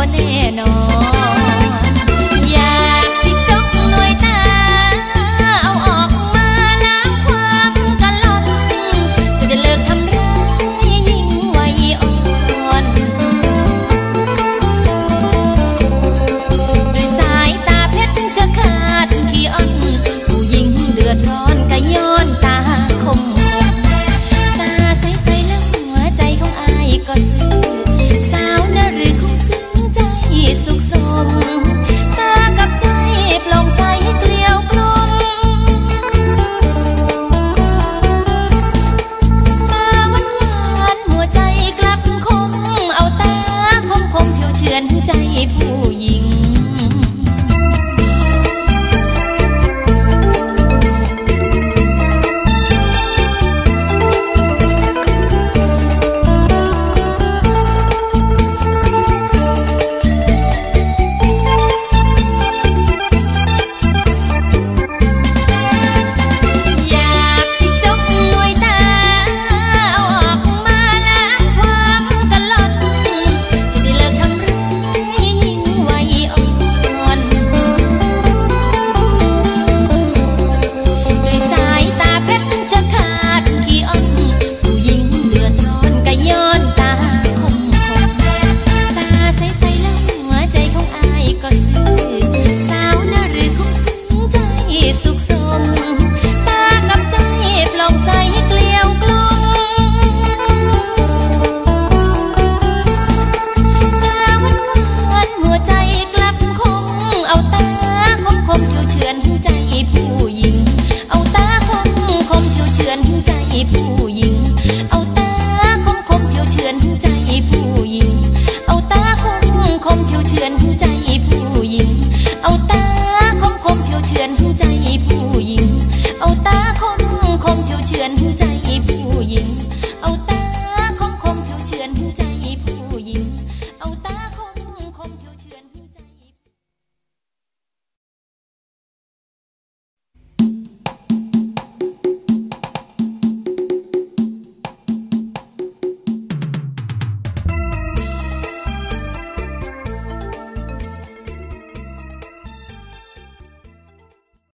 แน่นอนอยากสิจกหน่วยตาเอาออกมาล้างความกะล่อนจะได้เลิกทำร้ายยิ่งวัยอ่อนด้วยสายตาเพชรจะขาดขี้อ่อนผู้หญิงเดือดร้อนก็ย้อนตาคมตาใสๆแล้วหัวใจของอายก็ซื่อสาวนฤคงซึ้งใจสุขสมตากับใจปล่องใสเกลียวกลมตาหวานหัวใจกลับคมเอาตาคมผิวเฉือนใจผู้หญิง